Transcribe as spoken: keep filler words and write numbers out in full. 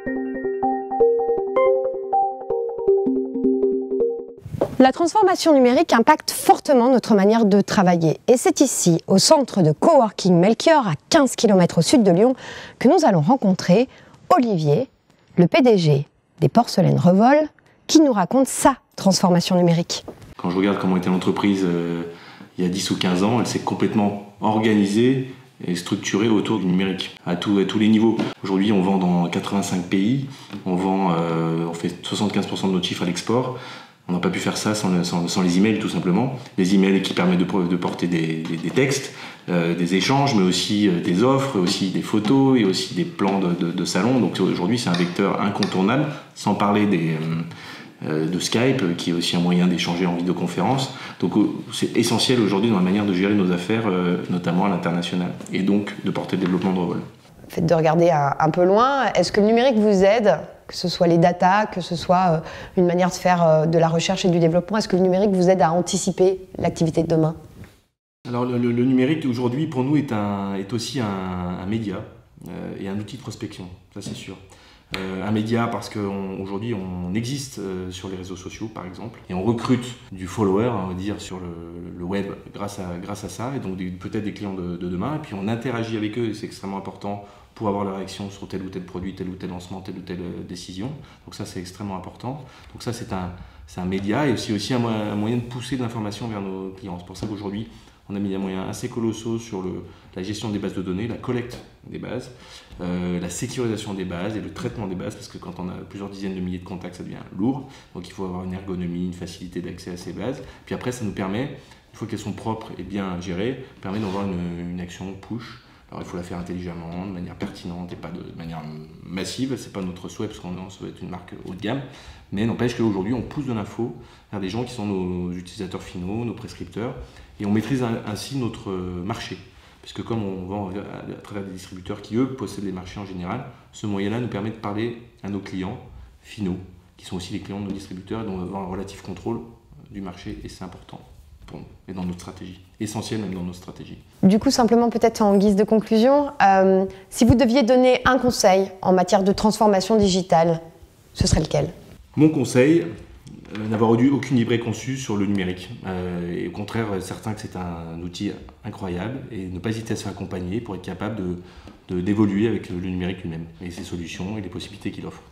La transformation numérique impacte fortement notre manière de travailler. Et c'est ici, au centre de coworking Melchior, à quinze kilomètres au sud de Lyon, que nous allons rencontrer Olivier, le P D G des Porcelaines Revol, qui nous raconte sa transformation numérique. Quand je regarde comment était l'entreprise euh, il y a dix ou quinze ans, elle s'est complètement organisée et structurée autour du numérique, à, tout, à tous les niveaux. Aujourd'hui, on vend dans quatre-vingt-cinq pays, on, vend, euh, on fait soixante-quinze pour cent de notre chiffre à l'export. On n'a pas pu faire ça sans, sans, sans les emails, tout simplement. Les emails qui permettent de, de porter des, des, des textes, euh, des échanges, mais aussi euh, des offres, aussi des photos et aussi des plans de, de, de salon. Donc aujourd'hui, c'est un vecteur incontournable, sans parler des, euh, de Skype, qui est aussi un moyen d'échanger en vidéoconférence. Donc c'est essentiel aujourd'hui dans la manière de gérer nos affaires, euh, notamment à l'international, et donc de porter le développement de Revol. Le fait de regarder un, un peu loin, est-ce que le numérique vous aide ? Que ce soit les data, que ce soit une manière de faire de la recherche et du développement, est-ce que le numérique vous aide à anticiper l'activité de demain? Alors le, le, le numérique aujourd'hui pour nous est, un, est aussi un, un média euh, et un outil de prospection, ça c'est sûr. Euh, un média parce qu'aujourd'hui on, on existe euh, sur les réseaux sociaux par exemple et on recrute du follower, on va dire, sur le, le web grâce à, grâce à ça, et donc peut-être des clients de, de demain, et puis on interagit avec eux et c'est extrêmement important pour avoir leur réaction sur tel ou tel produit, tel ou tel lancement, telle ou telle décision. Donc ça, c'est extrêmement important. Donc ça, c'est un, c'est un média et aussi, aussi un, un moyen de pousser de l'information vers nos clients. C'est pour ça qu'aujourd'hui, on a mis des moyens assez colossaux sur le, la gestion des bases de données, la collecte des bases, euh, la sécurisation des bases et le traitement des bases, parce que quand on a plusieurs dizaines de milliers de contacts, ça devient lourd. Donc il faut avoir une ergonomie, une facilité d'accès à ces bases. Puis après, ça nous permet, une fois qu'elles sont propres et bien gérées, permet d'avoir une, une action push. Alors il faut la faire intelligemment, de manière pertinente et pas de manière massive. C'est pas notre souhait parce qu'on souhaite être une marque haut de gamme, mais n'empêche qu'aujourd'hui on pousse de l'info vers des gens qui sont nos utilisateurs finaux, nos prescripteurs, et on maîtrise ainsi notre marché. Puisque comme on vend à travers des distributeurs qui eux possèdent les marchés en général, ce moyen-là nous permet de parler à nos clients finaux, qui sont aussi les clients de nos distributeurs, et dont on va avoir un relatif contrôle du marché, et c'est important. Et dans notre stratégie, essentiel même dans notre stratégie. Du coup, simplement peut-être en guise de conclusion, euh, si vous deviez donner un conseil en matière de transformation digitale, ce serait lequel? Mon conseil, euh, n'avoir eu aucune idée préconçue sur le numérique. Euh, et au contraire, certain que c'est un outil incroyable et ne pas hésiter à se faire accompagner pour être capable de, de, d'évoluer avec le numérique lui-même et ses solutions et les possibilités qu'il offre.